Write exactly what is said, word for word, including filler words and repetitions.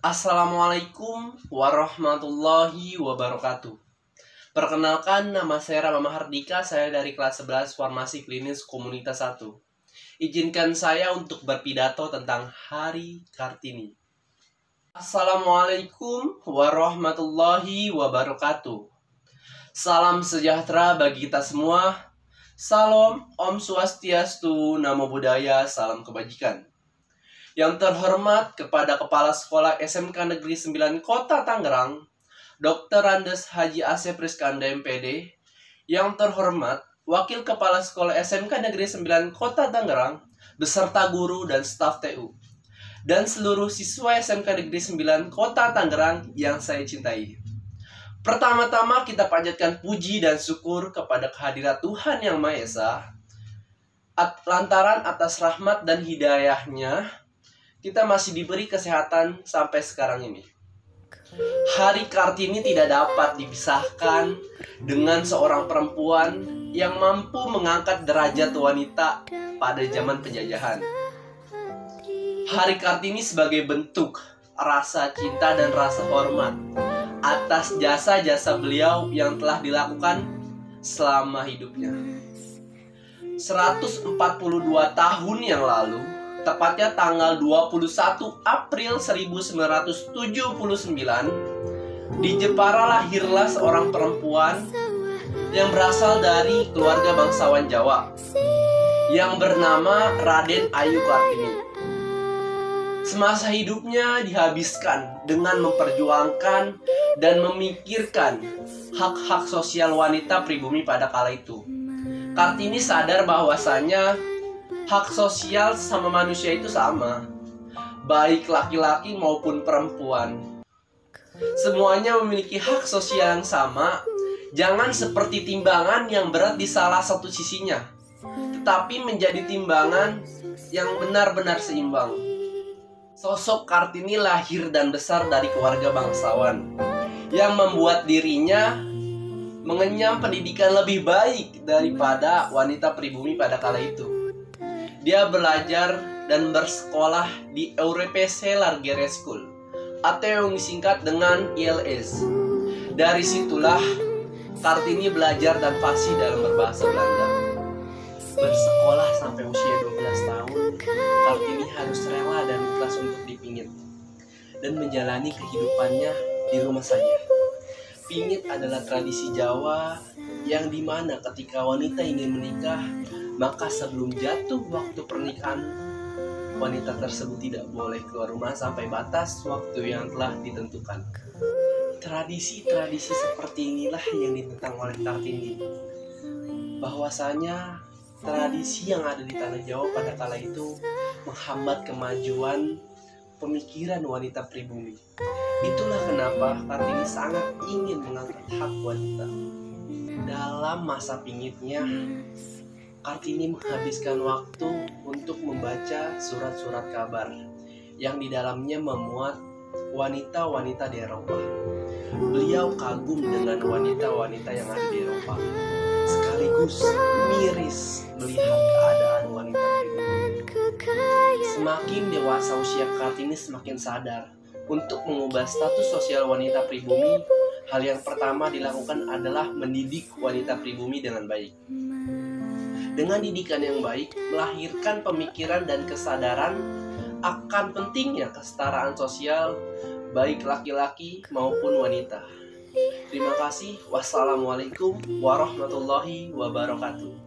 Assalamualaikum warahmatullahi wabarakatuh. Perkenalkan, nama saya Rama Mahardika, saya dari kelas sebelas Farmasi Klinis Komunitas satu. Izinkan saya untuk berpidato tentang Hari Kartini. Assalamualaikum warahmatullahi wabarakatuh. Salam sejahtera bagi kita semua. Salam, Om Swastiastu, Namo Buddhaya, salam kebajikan. Yang terhormat kepada Kepala Sekolah S M K Negeri sembilan Kota Tangerang, Doktor Andes Haji Asep Rizkanda M P D. Yang terhormat Wakil Kepala Sekolah S M K Negeri sembilan Kota Tangerang, beserta guru dan staf T U. Dan seluruh siswa S M K Negeri sembilan Kota Tangerang yang saya cintai. Pertama-tama kita panjatkan puji dan syukur kepada kehadirat Tuhan Yang Maha Esa. Lantaran atas rahmat dan hidayahnya, kita masih diberi kesehatan sampai sekarang ini. Hari Kartini tidak dapat dipisahkan dengan seorang perempuan yang mampu mengangkat derajat wanita pada zaman penjajahan. Hari Kartini sebagai bentuk rasa cinta dan rasa hormat atas jasa-jasa beliau yang telah dilakukan selama hidupnya. seratus empat puluh dua tahun yang lalu, tepatnya tanggal dua puluh satu April seribu sembilan ratus tujuh puluh sembilan, di Jepara lahirlah seorang perempuan yang berasal dari keluarga bangsawan Jawa yang bernama Raden Ayu Kartini. Semasa hidupnya dihabiskan dengan memperjuangkan dan memikirkan hak-hak sosial wanita pribumi pada kala itu. Kartini sadar bahwasanya hak sosial sama manusia itu sama, baik laki-laki maupun perempuan. Semuanya memiliki hak sosial yang sama. Jangan seperti timbangan yang berat di salah satu sisinya, tetapi menjadi timbangan yang benar-benar seimbang. Sosok Kartini lahir dan besar dari keluarga bangsawan yang membuat dirinya mengenyam pendidikan lebih baik daripada wanita pribumi pada kala itu. Dia belajar dan bersekolah di Europese Lagere School atau yang disingkat dengan I L S. Dari situlah Kartini belajar dan fasih dalam berbahasa Belanda. Bersekolah sampai usia dua belas tahun, Kartini harus rela dan ikhlas untuk dipingit dan menjalani kehidupannya di rumah saja. Pingit adalah tradisi Jawa yang dimana ketika wanita ingin menikah, maka sebelum jatuh waktu pernikahan, wanita tersebut tidak boleh keluar rumah sampai batas waktu yang telah ditentukan. Tradisi-tradisi seperti inilah yang ditentang oleh Kartini. Bahwasanya tradisi yang ada di tanah Jawa pada kala itu menghambat kemajuan pemikiran wanita pribumi. Itulah kenapa Kartini sangat ingin mengangkat hak wanita. Dalam masa pingitnya, Kartini menghabiskan waktu untuk membaca surat-surat kabar yang di dalamnya memuat wanita-wanita di Eropa. Beliau kagum dengan wanita-wanita yang ada di Eropa, sekaligus miris melihat keadaan wanita pribumi. Semakin dewasa usia Kartini, semakin sadar untuk mengubah status sosial wanita pribumi. Hal yang pertama dilakukan adalah mendidik wanita pribumi dengan baik. Dengan didikan yang baik, melahirkan pemikiran dan kesadaran akan pentingnya kesetaraan sosial, baik laki-laki maupun wanita. Terima kasih. Wassalamualaikum warahmatullahi wabarakatuh.